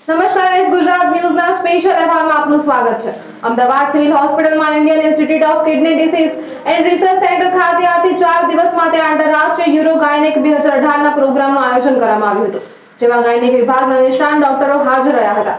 નમસ્કાર, S Gujarat ન્યૂઝના special અહેવાલમાં આપનું સ્વાગત છે। અમદાવાદ સિવિલ હોસ્પિટલમાં Indian institute of kidney diseases and research centre ખાતે આજથી 4 દિવસ માટે આંતરરાષ્ટ્રીય યુરોગાયનેક 2018ના પ્રોગ્રામનું આયોજન કરવામાં આવ્યું હતું, જેમાં ગાયનેક વિભાગના નિષ્ણાત ડોક્ટરો હાજર રહ્યા હતા।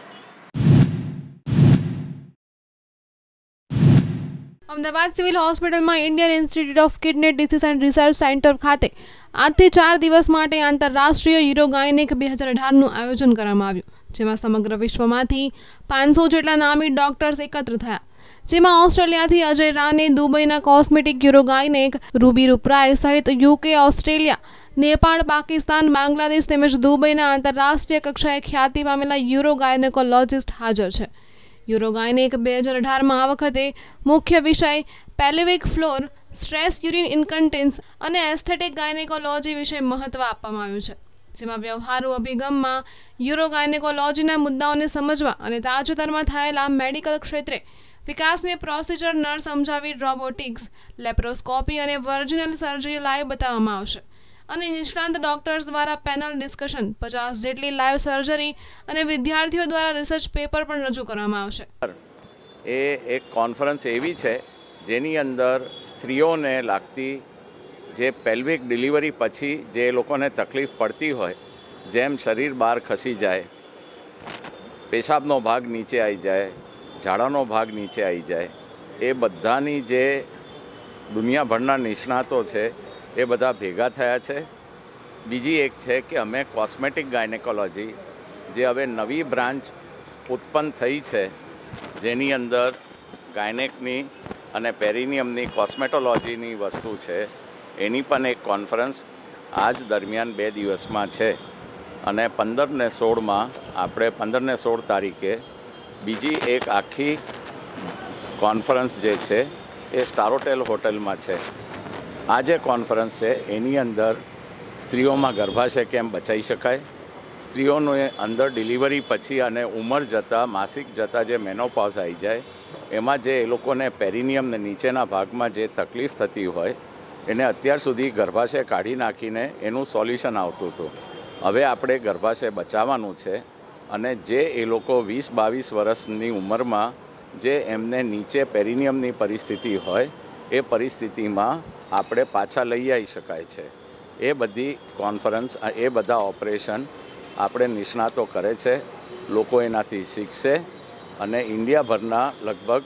અમદાવાદ સિવિલ હોસ્પિટલમાં Indian institute of kidney diseases and research centre ખાતે આજથી 4 દિવસ માટે આંતરરાષ્ટ્રીય યુરોગાયનેક 2018નું આયોજન કરવામાં આવ્યું, જેમાં સમગ્ર વિશ્વમાંથી 500 જેટલા નામી ડોક્ટર્સ એકત્ર થયા, જેમાં ઓસ્ટ્રેલિયાથી અજય રાને, દુબઈના કોસ્મેટિક યુરોગાયનેક રૂબી રૂપરાય સહિત યુકે, ઓસ્ટ્રેલિયા, નેપાળ, પાકિસ્તાન, બાંગ્લાદેશ તેમજ દુબઈના આંતરરાષ્ટ્રીય કક્ષાએ ખ્યાતિ પામેલા યુરોગાયનેકોલોજિસ્ટ હાજર છે। યુરોગાયનેક 2018માં આ વખતે મુખ્ય વિષય pelvic floor, stress urine incontinence અને એસ્થેટિક ગાયનેકોલોજી વિશે મહત્વ આપવામાં આવ્યું છે, જેમાં વ્યવહારુ અભિગમમાં યુરોગાયનેકોલોજીના મુદ્દાઓને સમજવા અને તાજેતરમાં થયેલા મેડિકલ ક્ષેત્રે વિકાસને પ્રોસિજર નર સમજાવી રોબોટિક્સ, લેપ્રોસ્કોપી અને વર્જિનલ સર્જરી લાઈવ બતાવવામાં આવશે અને નિષ્ણાંત ડોક્ટર્સ દ્વારા પેનલ ડિસ્કશન, 50 જેટલી લાઈવ સર્જરી અને વિદ્યાર્થીઓ દ્વારા રિસર્ચ પેપર પણ રજૂ કરવામાં આવશે। એ એક કોન્ફરન્સ એવી છે જેની અંદર સ્ત્રીઓને લાગતી જે પેલ્વિક ડિલિવરી પછી જે લોકોને તકલીફ પડતી હોય, જેમ શરીર બહાર ખસી જાય, પેશાબનો ભાગ નીચે આવી જાય, ઝાડાનો ભાગ નીચે આવી જાય, એ બધાની જે દુનિયાભરના નિષ્ણાતો છે એ બધા ભેગા થયા છે। બીજી એક છે કે અમે કોસ્મેટિક ગાયનેકોલોજી, જે હવે નવી બ્રાન્ચ ઉત્પન્ન થઈ છે, જેની અંદર ગાયનેકની અને પેરિનિયમની કોસ્મેટોલોજીની વસ્તુ છે, એની પણ એક કોન્ફરન્સ આજ દરમિયાન 2 દિવસમાં છે અને 15 ને 16માં આપણે 15 ને 16 તારીખે બીજી એક આખી કોન્ફરન્સ જે છે એ સ્ટારોટેલ હોટલમાં છે। આ જે કોન્ફરન્સ છે એની અંદર સ્ત્રીઓમાં ગર્ભાશય કેમ બચાવી શકાય, સ્ત્રીઓને અંદર ડિલિવરી પછી અને ઉંમર જતાં, માસિક જતાં જે મેનોપોઝ આવી જાય, એમાં જે એ લોકોને પેરિનિયમને નીચેના ભાગમાં જે તકલીફ થતી હોય એને અત્યાર સુધી ગર્ભાશય કાઢી નાખીને એનું સોલ્યુશન આવતું હતું। હવે આપણે ગર્ભાશય બચાવવાનું છે અને જે એ લોકો 20-22 વર્ષની ઉંમરમાં જે એમને નીચે પેરિનિયમની પરિસ્થિતિ હોય એ પરિસ્થિતિમાં આપણે પાછા લઈ આવી શકાય છે। એ બધી કોન્ફરન્સ, એ બધા ઓપરેશન આપણે નિષ્ણાતો કરે છે, લોકો એનાથી શીખશે અને ઇન્ડિયાભરના લગભગ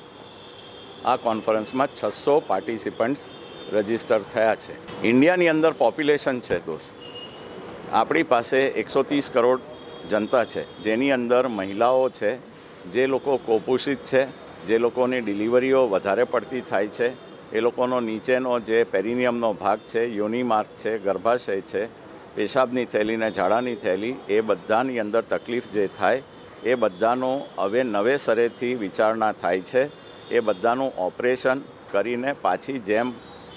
આ કોન્ફરન્સમાં 600 પાર્ટિસિપન્ટ્સ રજિસ્ટર થયા છે। ઇન્ડિયાની અંદર પોપ્યુલેશન છે દોસ્ત, આપણી પાસે 130 કરોડ જનતા છે, જેની અંદર મહિલાઓ છે, જે લોકો કુપોષિત છે, જે લોકોની ડિલિવરીઓ વધારે પડતી થાય છે, એ લોકોનો નીચેનો જે પેરિનિયમનો ભાગ છે, યોનિ માર્ગ છે, ગર્ભાશય છે, પેશાબની થેલી ને ઝાડાની થેલી, એ બધાની અંદર તકલીફ જે થાય એ બધાનું હવે નવેસરેથી વિચારણા થાય છે। એ બધાનું ઓપરેશન કરીને પાછી જેમ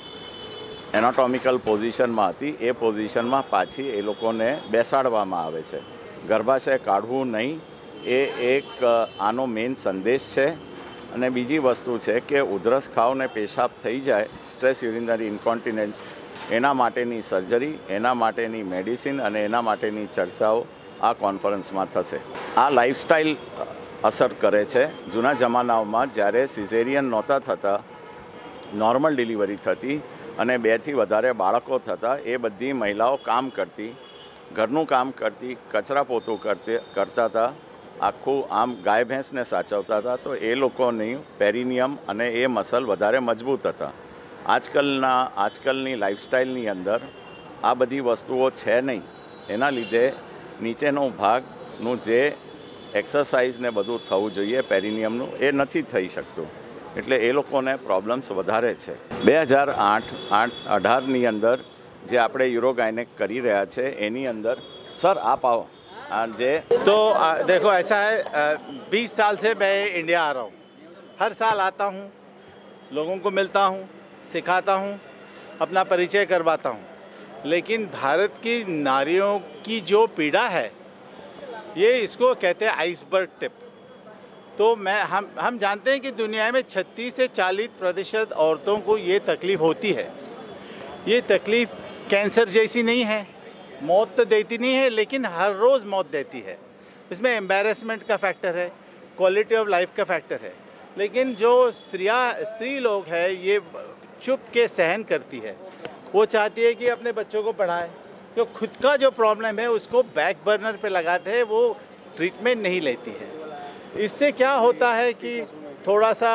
એનાટોમિકલ પોઝિશનમાં હતી એ પોઝિશનમાં પાછી એ લોકોને બેસાડવામાં આવે છે। ગર્ભાશય કાઢવું નહીં, એ એક આનો મેઇન સંદેશ છે। અને બીજી વસ્તુ છે કે ઉધરસ ખાવ ને પેશાબ થઈ જાય, સ્ટ્રેસ યુરિનરી ઇન્કોન્ટિનન્સ, એના માટેની સર્જરી, એના માટેની મેડિસિન અને એના માટેની ચર્ચાઓ આ કોન્ફરન્સમાં થશે। આ લાઇફસ્ટાઇલ અસર કરે છે। જૂના જમાનાઓમાં જ્યારે સિઝેરિયન નહોતા થતા, નોર્મલ ડિલિવરી થતી અને 2 થી વધારે બાળકો થતા, એ બધી મહિલાઓ કામ કરતી, ઘરનું કામ કરતી, કચરા પોતું કરતા હતા, આખું આમ ગાય ભેંસને સાચવતા હતા, તો એ લોકોની પેરિનિયમ અને એ મસલ વધારે મજબૂત હતા। આજકાલની લાઇફસ્ટાઇલની અંદર આ બધી વસ્તુઓ છે નહીં, એના લીધે નીચેનો ભાગનું જે એક્સરસાઇઝ ને બધું થવું જોઈએ પેરિનિયમનું, એ નથી થઈ શકતું, એટલે એ લોકોને પ્રોબ્લેમ્સ વધારે છે। 2018ની અંદર જે આપણે યુરોગાયનેક કરી રહ્યા છે એની અંદર સર આપ આવો। तो देखो ऐसा है, 20 साल से मैं इंडिया आ रहा हूँ, हर साल आता हूँ, लोगों को मिलता हूँ, सिखाता हूँ, अपना परिचय करवाता हूँ, लेकिन भारत की नारियों की जो पीड़ा है ये इसको कहते हैं आइसबर्ग टिप। तो हम जानते हैं कि दुनिया में 36 से 40% औरतों को ये तकलीफ़ होती है। ये तकलीफ़ कैंसर जैसी नहीं है, मौत तो देती नहीं है, लेकिन हर रोज़ मौत देती है। इसमें एम्बैरेसमेंट का फैक्टर है, क्वालिटी ऑफ लाइफ का फैक्टर है। लेकिन जो स्त्री लोग है ये चुप के सहन करती है। वो चाहती है कि अपने बच्चों को पढ़ाए, तो खुद का जो प्रॉब्लम है उसको बैक बर्नर पे लगाते हैं, वो ट्रीटमेंट नहीं लेती है। इससे क्या होता है कि थोड़ा सा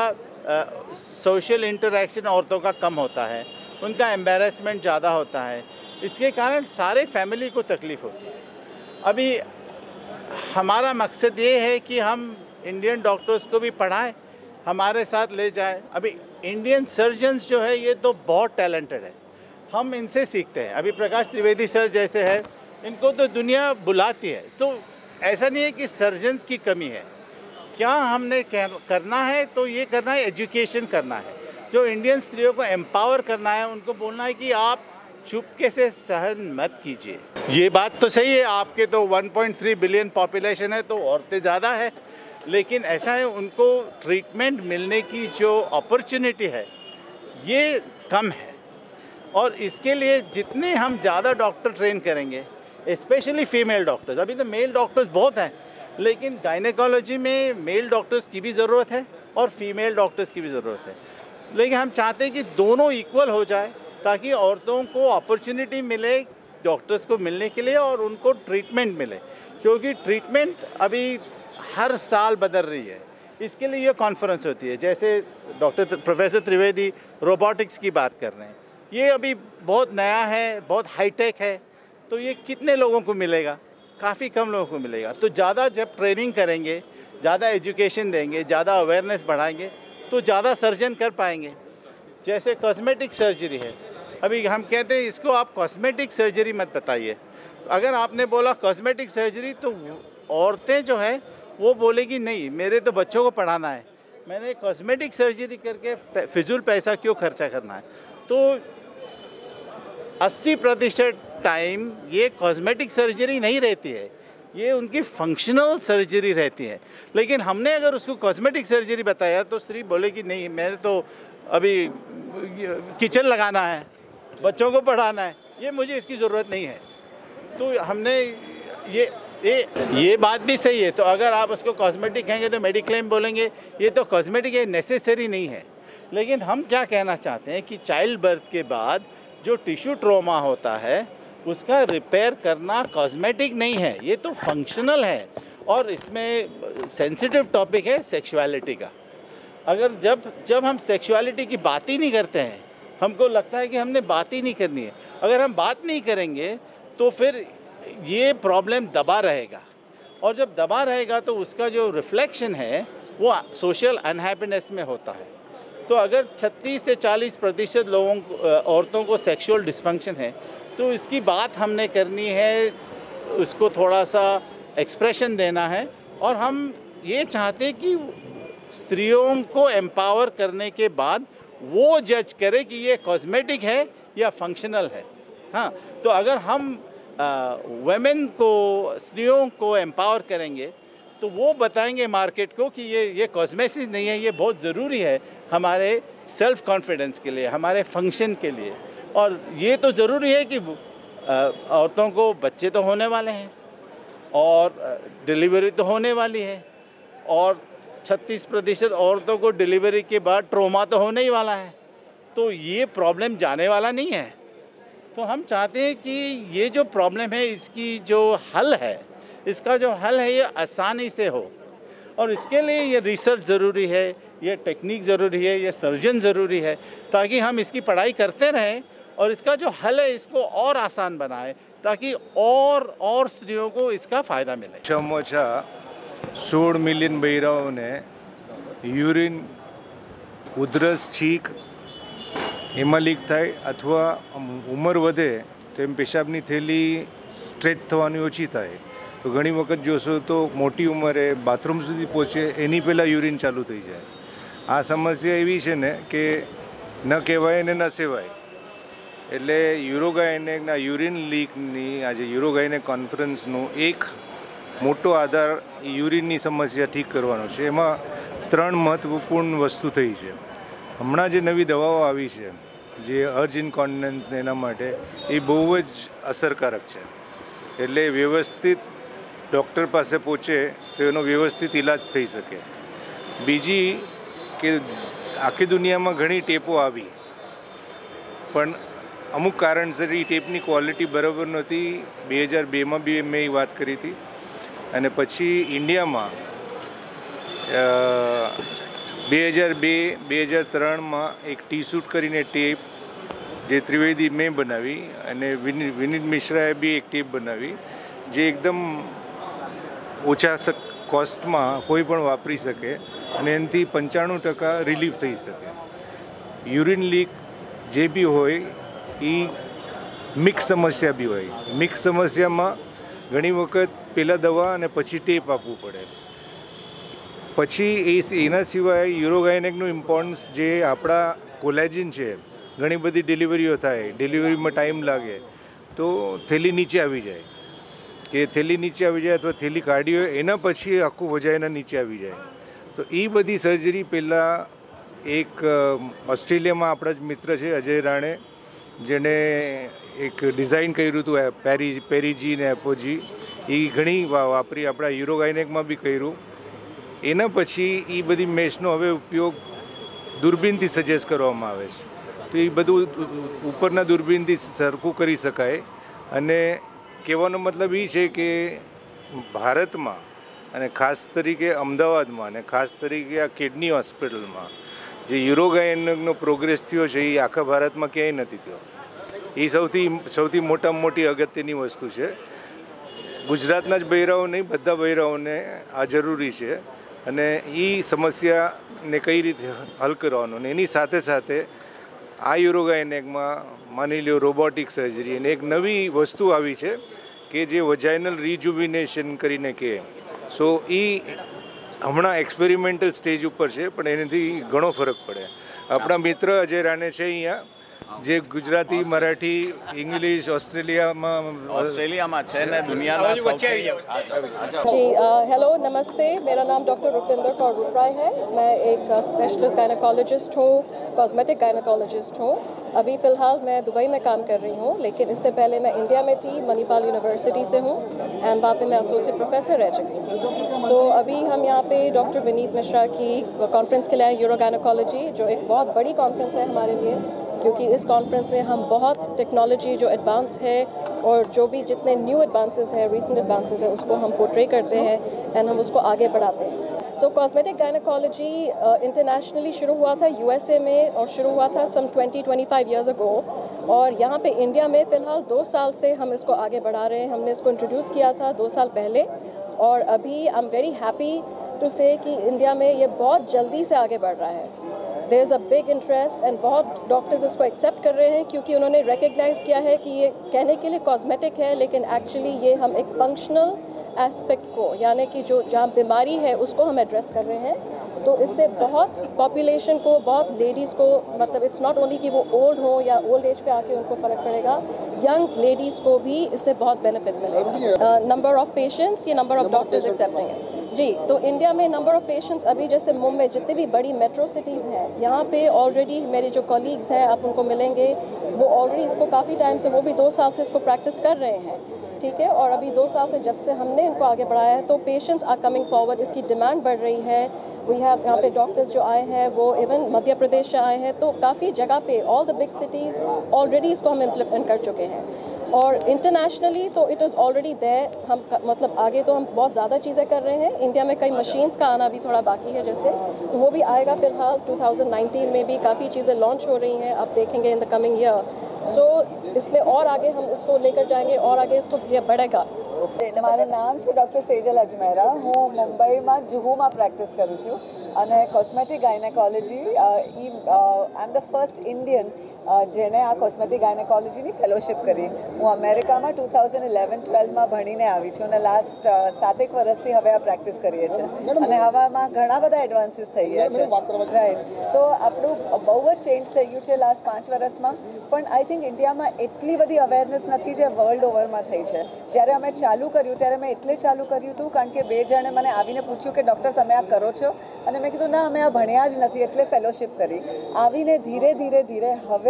सोशल इंटरेक्शन औरतों का कम होता है, उनका एम्बैरेसमेंट ज़्यादा होता है। इसके कारण सारे फैमिली को तकलीफ़ होती है। अभी हमारा मकसद ये है कि हम इंडियन डॉक्टर्स को भी पढ़ाएं, हमारे साथ ले जाएं। अभी इंडियन सर्जन्स जो है ये तो बहुत टैलेंटेड है, हम इनसे सीखते हैं। अभी प्रकाश त्रिवेदी सर जैसे है, इनको तो दुनिया बुलाती है। तो ऐसा नहीं है कि सर्जन्स की कमी है। क्या हमने करना है तो ये करना है, एजुकेशन करना है, जो इंडियन स्त्रियों को एम्पावर करना है, उनको बोलना है कि आप चुपके से सहन मत कीजिए। ये बात तो सही है, आपके तो 1.3 बिलियन पॉपुलेशन है तो औरतें ज़्यादा है, लेकिन ऐसा है उनको ट्रीटमेंट मिलने की जो अपॉर्चुनिटी है ये कम है। और इसके लिए जितने हम ज़्यादा डॉक्टर ट्रेन करेंगे, स्पेशली फीमेल डॉक्टर्स, अभी तो मेल डॉक्टर्स बहुत हैं, लेकिन गायनेकोलॉजी में मेल डॉक्टर्स की भी ज़रूरत है और फीमेल डॉक्टर्स की भी ज़रूरत है। लेकिन हम चाहते हैं कि दोनों इक्वल हो जाए, ताकि औरतों को अपॉर्चुनिटी मिले डॉक्टर्स को मिलने के लिए और उनको ट्रीटमेंट मिले, क्योंकि ट्रीटमेंट अभी हर साल बदल रही है। इसके लिए ये कॉन्फ्रेंस होती है, जैसे प्रोफेसर त्रिवेदी रोबोटिक्स की बात कर रहे हैं, ये अभी बहुत नया है, बहुत हाईटेक है, तो ये कितने लोगों को मिलेगा? काफ़ी कम लोगों को मिलेगा। तो ज़्यादा जब ट्रेनिंग करेंगे, ज़्यादा एजुकेशन देंगे, ज़्यादा अवेयरनेस बढ़ाएंगे, तो ज़्यादा सर्जन कर पाएंगे। जैसे कॉस्मेटिक सर्जरी है, अभी हम कहते हैं इसको आप कॉस्मेटिक सर्जरी मत बताइए। अगर आपने बोला कॉस्मेटिक सर्जरी तो औरतें जो है वो बोलेगी नहीं, मेरे तो बच्चों को पढ़ाना है, मैंने कॉस्मेटिक सर्जरी करके फिजूल पैसा क्यों खर्चा करना है। तो 80% टाइम ये कॉस्मेटिक सर्जरी नहीं रहती है, ये उनकी फंक्शनल सर्जरी रहती है। लेकिन हमने अगर उसको कॉस्मेटिक सर्जरी बताया तो स्त्री बोलेगी नहीं, मैंने तो अभी किचन लगाना है, बच्चों को पढ़ाना है, ये मुझे इसकी ज़रूरत नहीं है। तो हमने ये बात भी सही है। तो अगर आप उसको कॉस्मेटिक कहेंगे तो मेडिक्लेम बोलेंगे ये तो कॉस्मेटिक है, नेसेसरी नहीं है। लेकिन हम क्या कहना चाहते हैं कि चाइल्ड बर्थ के बाद जो टिश्यू ट्रॉमा होता है उसका रिपेयर करना कॉस्मेटिक नहीं है, ये तो फंक्शनल है। और इसमें सेंसिटिव टॉपिक है सेक्सुअलिटी का। अगर जब हम सेक्सुअलिटी की बात ही नहीं करते हैं, हमको लगता है कि हमने बात ही नहीं करनी है। अगर हम बात नहीं करेंगे तो फिर ये प्रॉब्लम दबा रहेगा, और जब दबा रहेगा तो उसका जो रिफ्लेक्शन है वो सोशल अनहैप्पीनेस में होता है। तो अगर 36 से 40% औरतों को सेक्सुअल डिस्फंक्शन है तो इसकी बात हमने करनी है, उसको थोड़ा सा एक्सप्रेशन देना है। और हम ये चाहते हैं कि स्त्रियों को एम्पावर करने के बाद वो जज करे कि ये कॉस्मेटिक है या फंक्शनल है। हाँ, तो अगर हम वुमेन को, स्त्रियों को एम्पावर करेंगे तो वो बताएंगे मार्केट को कि ये कॉस्मेटिक नहीं है, ये बहुत ज़रूरी है हमारे सेल्फ कॉन्फिडेंस के लिए, हमारे फंक्शन के लिए। और ये तो ज़रूरी है कि औरतों को बच्चे तो होने वाले हैं और डिलीवरी तो होने वाली है, और 36% औरतों को डिलीवरी के बाद ट्रॉमा तो होने ही वाला है। तो ये प्रॉब्लम जाने वाला नहीं है। तो हम चाहते हैं कि ये जो प्रॉब्लम है इसकी जो हल है, इसका जो हल है ये आसानी से हो। और इसके लिए ये रिसर्च ज़रूरी है, ये टेक्निक ज़रूरी है, ये सर्जन ज़रूरी है, ताकि हम इसकी पढ़ाई करते रहें और इसका जो हल है इसको और आसान बनाए, ताकि और स्त्रियों को इसका फ़ायदा मिले। ઓછા 16 મિલિયન બૈરાઓને યુરિન, ઉધરસ, છીંક એમાં લીક થાય અથવા ઉંમર વધે તો એમ પેશાબની થેલી સ્ટ્રેચ થવાની ઓછી થાય। તો ઘણી વખત જોશો તો મોટી ઉંમરે બાથરૂમ સુધી પહોંચે એની પહેલાં યુરિન ચાલુ થઈ જાય। આ સમસ્યા એવી છે ને કે ન કહેવાય ને ન સેવાય। એટલે યુરોગાયનેકના યુરિન લીકની આજે યુરોગાયનેક કોન્ફરન્સનું એક મોટો આધાર યુરિનની સમસ્યા ઠીક કરવાનો છે। એમાં 3 મહત્વપૂર્ણ વસ્તુ થઈ છે। હમણાં જે નવી દવાઓ આવી છે જે અર્જ ઇન્કોન્ટિનન્સ ને એના માટે એ બહુ જ અસરકારક છે। એટલે વ્યવસ્થિત ડૉક્ટર પાસે પહોંચે તો એનો વ્યવસ્થિત ઇલાજ થઈ શકે. બીજી કે આખી દુનિયામાં ઘણી ટેપો આવી, પણ અમુક કારણસર એ ટેપની ક્વોલિટી બરાબર નહોતી. 2002માં બી મેં એ વાત કરી હતી. અને પછી ઇન્ડિયામાં 2002-2003માં એક ટી શૂટ કરીને ટેપ જે ત્રિવેદી મેં બનાવી અને વિનીત મિશ્રાએ બી એક ટેપ બનાવી જે એકદમ ઓછા કોસ્ટમાં કોઈ પણ વાપરી શકે અને એનાથી 95% રિલીફ થઈ શકે. યુરિન લીક જે બી હોય એ મિક્સ સમસ્યા બી હોય. મિક્સ સમસ્યામાં ઘણી વખત પહેલાં દવા અને પછી ટેપ આપવું પડે. પછી એના સિવાય યુરોગાયનેકનું ઇમ્પોર્ટન્સ જે આપણા કોલેજિન છે, ઘણી બધી ડિલિવરીઓ થાય, ડિલિવરીમાં ટાઈમ લાગે તો થેલી નીચે આવી જાય કે થેલી નીચે આવી જાય અથવા થેલી કાઢી હોય એના પછી આખું વજાઈના નીચે આવી જાય. તો એ બધી સર્જરી પહેલાં એક ઓસ્ટ્રેલિયામાં આપણા જ મિત્ર છે અજય રાણે, જેણે એક ડિઝાઇન કર્યું હતું પેરીજી ને એપોજી, એ ઘણી વાપરી. આપણા યુરોગાયનેકમાં બી કર્યું. એના પછી એ બધી મેશનો હવે ઉપયોગ દૂરબીનથી સજેસ્ટ કરવામાં આવે છે. તો એ બધું ઉપરના દૂરબીનથી સરખું કરી શકાય. અને કહેવાનો મતલબ એ છે કે ભારતમાં અને ખાસ તરીકે અમદાવાદમાં અને ખાસ તરીકે આ કિડની હોસ્પિટલમાં જે યુરોગાયનેકનો પ્રોગ્રેસ થયો છે એ આખા ભારતમાં ક્યાંય નથી થયો. એ સૌથી મોટામાં મોટી અગત્યની વસ્તુ છે. ગુજરાતના જ બૈરાઓ નહીં, બધા બૈરાઓને આ જરૂરી છે. અને એ સમસ્યાને કઈ રીતે હલ કરવાનો ને એની સાથે સાથે આ યુરોગાયનેકમાં માની લો રોબોટિક સર્જરી અને એક નવી વસ્તુ આવી છે કે જે વજાઇનલ રિજુવિનેશન કરીને કહે. સો એ હમણાં એક્સપેરિમેન્ટલ સ્ટેજ ઉપર છે, પણ એનાથી ઘણો ફરક પડે. આપણા મિત્ર અજય રાણે છે અહીંયા, જે ગુજરાતી, મરાઠી, ઇંગ્લિશ ઓસ્ટ્રેલિયામાં છે ને દુનિયાના સૌથી. जी हेलो नमस्ते, मेरा नाम डॉक्टर रुपिंदर कौर रुपराय है. मैं एक स्पेशलिस्ट गायनेकोलॉजिस्ट हूँ, कॉस्मेटिक गायनेकोलॉजिस्ट हूँ. अभी फ़िलहाल मैं दुबई में काम कर रही हूँ, लेकिन इससे पहले मैं इंडिया में थी, मणिपाल यूनिवर्सिटी से हूँ एंड वहाँ पे मैं एसोसिएट प्रोफेसर रह चुकी हूँ. सो अभी हम यहाँ पे डॉक्टर विनीत मिश्रा की कॉन्फ्रेंस के लिए आए, यूरो गायनेकोलॉजी, जो एक बहुत बड़ी कॉन्फ्रेंस है हमारे लिए, क्योंकि इस कॉन्फ्रेंस में हम बहुत टेक्नोलॉजी जो एडवांस है और जो भी जितने न्यू एडवांसेस हैं, रीसेंट एडवांसेस हैं, उसको हम पोर्ट्रे करते हैं एंड हम उसको आगे बढ़ाते हैं. सो कॉस्मेटिक गायनेकोलॉजी इंटरनेशनली शुरू हुआ था यूएसए में और शुरू हुआ था सम 20-25 ईयर्स अगो. और यहाँ पे इंडिया में फ़िलहाल 2 साल से हम इसको आगे बढ़ा रहे हैं. हमने इसको इंट्रोड्यूस किया था 2 साल पहले और अभी I am very happy to say कि इंडिया में ये बहुत जल्दी से आगे बढ़ रहा है. There is a big interest and बहुत डॉक्टर्स इसको एक्सेप्ट कर रहे हैं क्योंकि उन्होंने रिकग्नाइज़ किया है कि ये कहने के लिए कॉस्मेटिक है, लेकिन एक्चुअली ये हम एक फंक्शनल एस्पेक्ट को, यानी कि जो जहाँ बीमारी है उसको हम एड्रेस कर रहे हैं. तो इससे बहुत पॉपुलेशन को, बहुत लेडीज़ को, मतलब इट्स नॉट ओनली कि वो ओल्ड हो या ओल्ड एज पे आके उनको फ़र्क पड़ेगा, यंग लेडीज़ को भी इससे बहुत बेनिफिट मिलेगा. नंबर ऑफ़ पेशेंट्स, ये नंबर ऑफ़ डॉक्टर्स एक्सेप्टिंग है जी. तो इंडिया में नंबर ऑफ़ पेशेंट्स अभी जैसे मुंबई, जितनी भी बड़ी मेट्रो सिटीज़ हैं, यहाँ पे ऑलरेडी मेरे जो कलीग्स हैं, आप उनको मिलेंगे, वो ऑलरेडी इसको काफ़ी टाइम से, वो भी 2 साल से इसको प्रैक्टिस कर रहे हैं. ठीक है. और अभी 2 साल से जब से हमने इनको आगे बढ़ाया है तो पेशेंट्स आर कमिंग फॉरवर्ड, इसकी डिमांड बढ़ रही है. वी हैव यहाँ पे डॉक्टर्स जो आए हैं वो इवन मध्य प्रदेश से आए हैं. तो काफ़ी जगह पे all the big cities already इसको हम इम्प्लीमेंट कर चुके हैं. और इंटरनेशनली तो इट इज़ ऑलरेडी देयर. हम मतलब आगे तो हम बहुत ज़्यादा चीज़ें कर रहे हैं. इंडिया में कई मशीन्स का आना भी थोड़ा बाकी है जैसे, तो वो भी आएगा. फ़िलहाल 2019 में भी काफ़ी चीज़ें लॉन्च हो रही हैं, आप देखेंगे in the coming year. So इसमें और आगे हम इसको लेकर जाएंगे और आगे इसको ये बढ़ेगा. મારું નામ છે ડૉક્ટર સેજલ અજમેરા. હું મુંબઈમાં જુહુમાં પ્રેક્ટિસ કરું છું અને cosmetic gynaecology I am the first Indian જેણે આ કોસ્મેટિક ગાયનેકોલોજીની ફેલોશિપ કરી. હું અમેરિકામાં 2011-12માં ભણીને આવી છું અને લાસ્ટ 7 વર્ષથી હવે આ પ્રેક્ટિસ કરીએ છીએ અને હવામાં ઘણા બધા એડવાન્સીસ થઈ ગયા છે. રાઈટ. તો આપણું બહુ જ ચેન્જ થઈ ગયું છે લાસ્ટ 5 વર્ષમાં, પણ આઈ થિંક ઇન્ડિયામાં એટલી બધી અવેરનેસ નથી જે વર્લ્ડ ઓવરમાં થઈ છે. જ્યારે અમે ચાલુ કર્યું ત્યારે મેં એટલે ચાલુ કર્યું હતું કારણ કે 2 જણે મને આવીને પૂછ્યું કે ડૉક્ટર તમે આ કરો છો, અને મેં કીધું ના અમે આ ભણ્યા જ નથી એટલે ફેલોશિપ કરી. આવીને ધીરે ધીરે ધીરે હવે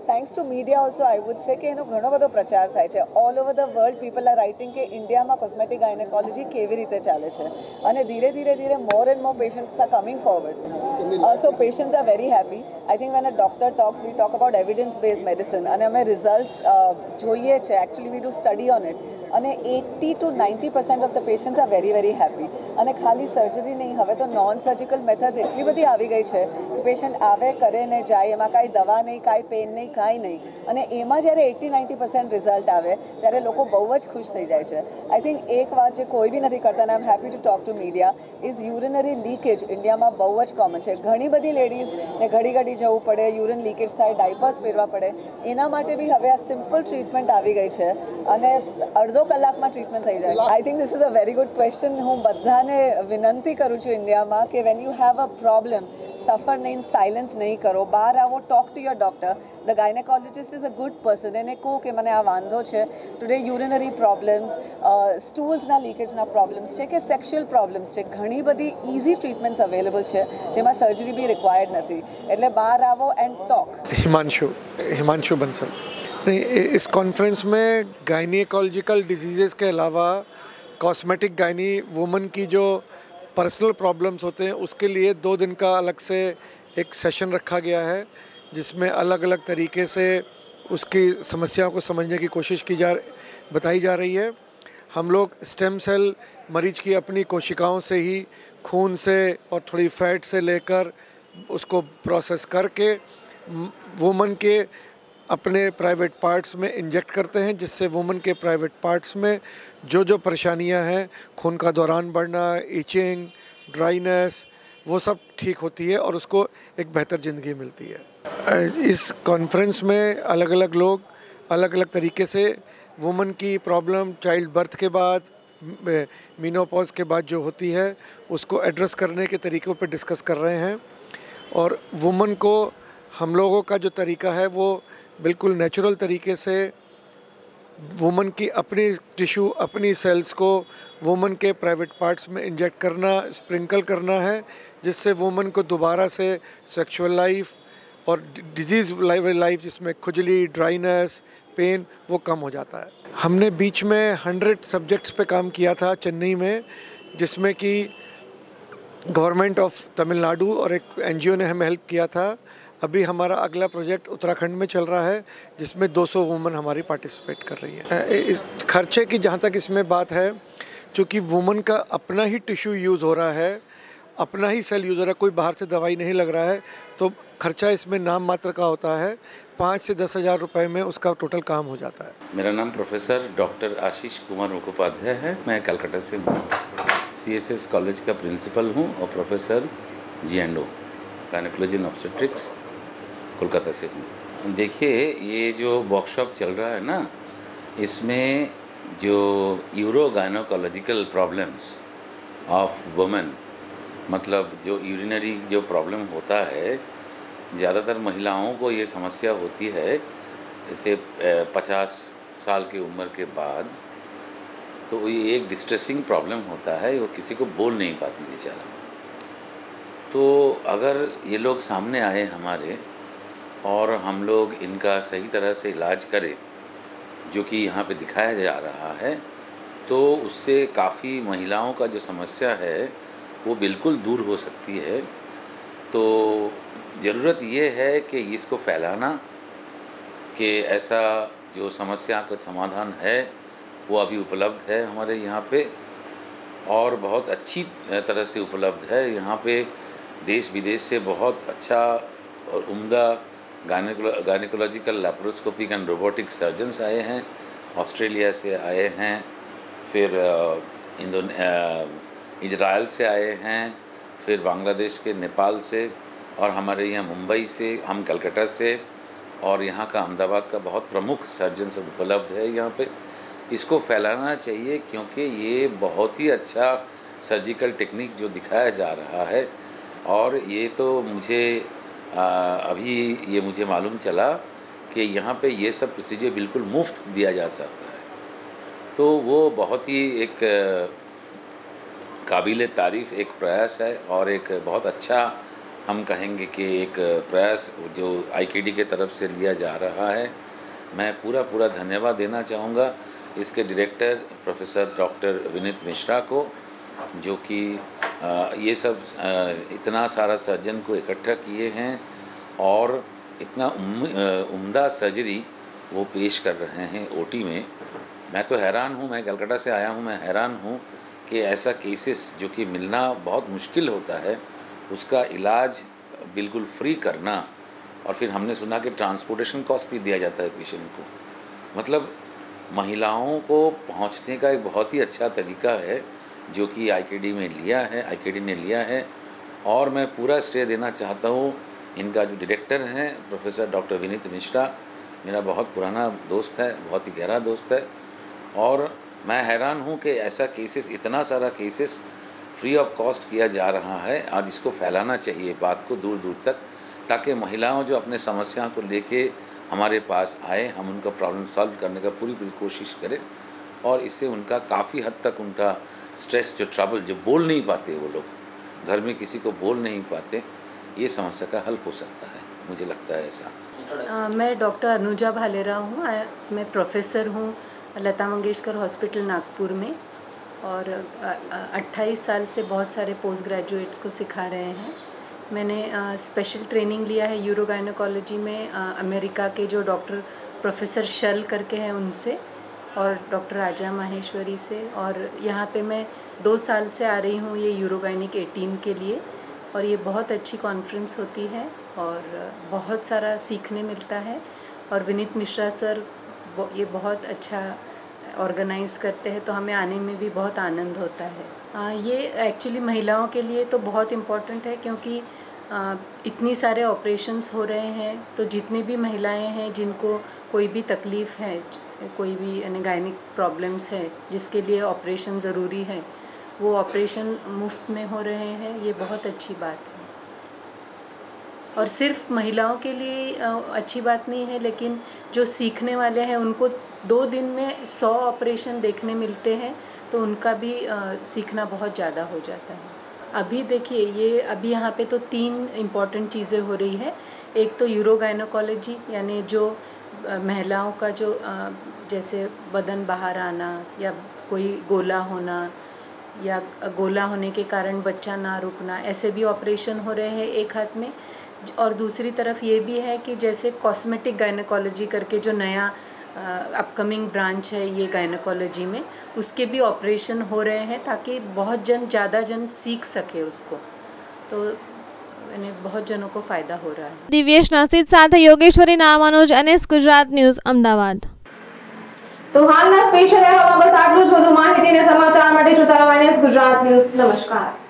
thanks to media also I would say કે એનો ઘણો બધો પ્રચાર થાય છે. All over the world people are writing કે ઇન્ડિયામાં કોસ્મેટિક ગાયનેકોલોજી કેવી રીતે ચાલે છે, અને ધીરે more and more patients are coming forward. So patients are very happy. I think when a doctor talks we talk about evidence base medicine, અને અમે રિઝલ્ટ્સ જોઈએ છે. Actually we do study on it, અને 80 to 90% of the patients are very happy. અને ખાલી surgery નહીં, હવે તો નોન સર્જિકલ મેથડ્સ એટલી બધી આવી ગઈ છે કે પેશન્ટ આવે કરે ને જાય, એમાં કાંઈ દવા નહીં, કાંઈ પેન નહીં, કાંઈ નહીં. અને એમાં જ્યારે 80-90% રિઝલ્ટ આવે ત્યારે લોકો બહુ જ ખુશ થઈ જાય છે. આઈ થિંક એક વાત જે કોઈ બી નથી કરતા, અને I am happy to talk to media, is urinary leakage. ઇન્ડિયામાં બહુ જ કોમન છે. ઘણી બધી લેડીઝને ઘડી જવું પડે, યુરિન લીકેજ થાય, ડાયપર્સ પહેરવા પડે. એના માટે બી હવે આ સિમ્પલ ટ્રીટમેન્ટ આવી ગઈ છે, અને અડધો કલાકમાં ટ્રીટમેન્ટ થઈ જાય. I think this is a very good question. હું બધાને વિનંતી કરું છું ઇન્ડિયામાં કે when you have a problem, suffer નહીં, સાયલન્સ નહીં કરો, બહાર આવો, talk to your doctor. The gynaecologist is a good person. એને કહો કે મને આ વાંધો છે, ટુડે યુરિનરી પ્રોબ્લેમ્સ, સ્ટૂલ્સના લીકેજના પ્રોબ્લેમ્સ છે, કે સેક્સ્યુઅલ પ્રોબ્લેમ્સ છે. ઘણી બધી ઇઝી ટ્રીટમેન્ટ્સ અવેલેબલ છે જેમાં સર્જરી બી રિક્વાયર્ડ નથી. એટલે બહાર આવો એન્ડ ટોક. हिमांशु बंसल। इस कॉन्फ्रेंस में गायनेकोलॉजिकल डिजीज़ के अलावा कॉस्मेटिक गायनी वुमन की जो पर्सनल प्रॉब्लम्स होते हैं उसके लिए 2 दिन का अलग से एक सेशन रखा गया है, जिसमें अलग अलग तरीके से उसकी समस्याओं को समझने की कोशिश बताई जा रही है। हम लोग स्टेम सेल मरीज की अपनी कोशिकाओं से ही, खून से और थोड़ी फैट से लेकर उसको प्रोसेस करके वुमन के अपने प्राइवेट पार्ट्स में इंजेक्ट करते हैं, जिससे वुमन के प्राइवेट पार्ट्स में जो परेशानियां हैं, खून का दौरान बढ़ना, इचिंग, ड्राइनेस, वो सब ठीक होती है और उसको एक बेहतर ज़िंदगी मिलती है। इस कॉन्फ्रेंस में अलग अलग लोग अलग अलग तरीके से वुमन की प्रॉब्लम चाइल्ड बर्थ के बाद, मीनोपॉज के बाद जो होती है, उसको एड्रेस करने के तरीक़ों पर डिस्कस कर रहे हैं। और वुमन को हम लोगों का जो तरीका है वो बिल्कुल नेचुरल तरीके से वुमन की अपनी टिश्यू, अपनी सेल्स को वुमन के प्राइवेट पार्ट्स में इंजेक्ट करना, स्प्रिंकल करना है, जिससे वुमन को दोबारा से सेक्सुअल लाइफ और डिजीज़ लाइफ जिसमें खुजली, ड्राइनेस, पेन, वो कम हो जाता है। हमने बीच में 100 सब्जेक्ट्स पे काम किया था चेन्नई में, जिसमें कि गवर्नमेंट ऑफ तमिलनाडु और एक NGO ने हमें हेल्प किया था। अभी हमारा अगला प्रोजेक्ट उत्तराखंड में चल रहा है, जिसमें 200 वुमन हमारी पार्टिसिपेट कर रही है। इस खर्चे की जहाँ तक इसमें बात है, चूँकि वुमन का अपना ही टिश्यू यूज़ हो रहा है, अपना ही सेल यूज़ हो रहा है, कोई बाहर से दवाई नहीं लग रहा है, तो खर्चा इसमें नाम मात्र का होता है। 5 से 10 हज़ार रुपये में उसका टोटल काम हो जाता है। मेरा नाम प्रोफेसर डॉक्टर आशीष कुमार मुखोपाध्याय है। मैं कलकत्ता से हूँ, CSS कॉलेज का प्रिंसिपल हूँ और professor GNO gynaecology and obstetrics Kolkata से हूँ। देखिए, ये जो वर्कशॉप चल रहा है ना, इसमें जो uro gynaecological problems of women, मतलब जो यूरिनरी जो प्रॉब्लम होता है, ज़्यादातर महिलाओं को ये समस्या होती है जैसे 50 साल की उम्र के बाद। तो ये एक डिस्ट्रेसिंग प्रॉब्लम होता है, वो किसी को बोल नहीं पाती बेचारा। तो अगर ये लोग सामने आए हमारे और हम लोग इनका सही तरह से इलाज करें, जो कि यहाँ पे दिखाया जा रहा है, तो उससे काफ़ी महिलाओं का जो समस्या है वो बिल्कुल दूर हो सकती है। तो ज़रूरत ये है कि इसको फैलाना, कि ऐसा जो समस्या का समाधान है वो अभी उपलब्ध है हमारे यहाँ पे, और बहुत अच्छी तरह से उपलब्ध है। यहाँ पे देश विदेश से बहुत अच्छा और उम्दा gynaecological laparoscopic and robotic surgeons आए हैं, ऑस्ट्रेलिया से आए हैं, फिर इजराइल से आए हैं, फिर बांग्लादेश के, नेपाल से, और हमारे यहाँ मुंबई से, हम कलकत्ता से, और यहाँ का अहमदाबाद का बहुत प्रमुख सर्जन सब उपलब्ध है यहाँ पे। इसको फैलाना चाहिए, क्योंकि ये बहुत ही अच्छा सर्जिकल टेक्निक जो दिखाया जा रहा है। और ये तो मुझे अभी ये मुझे मालूम चला कि यहाँ पे ये सब प्रोसीजर बिल्कुल मुफ्त दिया जा सकता है। तो वो बहुत ही एक काबिल तारीफ़ एक प्रयास है और एक बहुत अच्छा हम कहेंगे कि एक प्रयास जो आईकेडी के तरफ से लिया जा रहा है। मैं पूरा धन्यवाद देना चाहूँगा इसके director professor doctor Vineet Mishra को, जो कि ये सब इतना सारा सर्जन को इकट्ठा किए हैं और इतना उम्दा सर्जरी वो पेश कर रहे हैं ओटी में। मैं तो हैरान हूँ, मैं कलकत्ता से आया हूँ, मैं हैरान हूँ कि ऐसा केसेस जो कि मिलना बहुत मुश्किल होता है, उसका इलाज बिल्कुल फ्री करना। और फिर हमने सुना कि ट्रांसपोर्टेशन कॉस्ट भी दिया जाता है पेशेंट को। मतलब महिलाओं को पहुंचने का एक बहुत ही अच्छा तरीका है जो कि आईकेडी ने लिया है। और मैं पूरा श्रेय देना चाहता हूँ इनका जो डायरेक्टर हैं प्रोफेसर डॉक्टर विनीत मिश्रा, मेरा बहुत पुराना दोस्त है, बहुत ही गहरा दोस्त है। और मैं हैरान हूँ कि ऐसा केसेस, इतना सारा केसेस फ्री ऑफ कॉस्ट किया जा रहा है और इसको फैलाना चाहिए बात को दूर दूर तक, ताकि महिलाओं जो अपने समस्या को लेके हमारे पास आए, हम उनका प्रॉब्लम सॉल्व करने का पूरी कोशिश करें और इससे उनका काफ़ी हद तक उनका स्ट्रेस, जो ट्रबल, जो बोल नहीं पाते वो लोग घर में किसी को बोल नहीं पाते, ये समस्या का हल हो सकता है, मुझे लगता है ऐसा। मैं डॉक्टर अनुजा भालेरा हूँ। मैं प्रोफेसर हूँ लता मंगेशकर हॉस्पिटल नागपुर में और 28 साल से बहुत सारे पोस्ट ग्रेजुएट्स को सिखा रहे हैं। मैंने स्पेशल ट्रेनिंग लिया है यूरोगायनेकोलॉजी में अमेरिका के जो डॉक्टर प्रोफेसर शल करके हैं उनसे और डॉक्टर राजा माहेश्वरी से, और यहाँ पे मैं 2 साल से आ रही हूँ ये यूरोगायनिक 18 के लिए। और ये बहुत अच्छी कॉन्फ्रेंस होती है और बहुत सारा सीखने मिलता है। और विनीत मिश्रा सर ये बहुत अच्छा ऑर्गेनाइज़ करते हैं, तो हमें आने में भी बहुत आनंद होता है। ये एक्चुअली महिलाओं के लिए तो बहुत इम्पोर्टेंट है, क्योंकि इतनी सारे ऑपरेशंस हो रहे हैं, तो जितनी भी महिलाएं हैं जिनको कोई भी तकलीफ़ है, कोई भी गायनिक प्रॉब्लम्स है जिसके लिए ऑपरेशन ज़रूरी है, वो ऑपरेशन मुफ्त में हो रहे हैं। ये बहुत अच्छी बात है और सिर्फ महिलाओं के लिए अच्छी बात नहीं है, लेकिन जो सीखने वाले हैं उनको 2 दिन में 100 ऑपरेशन देखने मिलते हैं, तो उनका भी सीखना बहुत ज़्यादा हो जाता है। अभी देखिए, ये अभी यहाँ पे तो 3 इम्पॉर्टेंट चीज़ें हो रही है। एक तो यूरोगायनेकोलॉजी, यानी जो महिलाओं का जो जैसे बदन बाहर आना या कोई गोला होना या गोला होने के कारण बच्चा ना रुकना, ऐसे भी ऑपरेशन हो रहे हैं एक हाथ में। और दूसरी तरफ ये भी है कि जैसे कॉस्मेटिक गायनेकोलॉजी करके जो नया अपकमिंग ब्रांच है ये गायनेकोलॉजी में, उसके भी ऑपरेशन हो रहे हैं ताकि बहुत ज़्यादा जन सीख सके उसको, तो बहुत जनों को फ़ायदा हो रहा है। दिव्येश नसीद साथे योगेश्वरी नामानुज, NS गुजरात न्यूज़, अमदावाद। तो हालना स्पेशल अહેવાલમાં બસ આટલું જ। વધુ માહિતી અને સમાચાર માટે જોતા રહો NS गुजरात न्यूज़। नमस्कार।